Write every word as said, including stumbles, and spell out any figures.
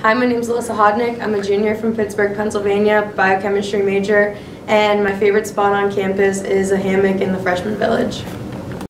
Hi, my name is Alyssa Hodnik. I'm a junior from Pittsburgh, Pennsylvania, biochemistry major, and my favorite spot on campus is a hammock in the freshman village.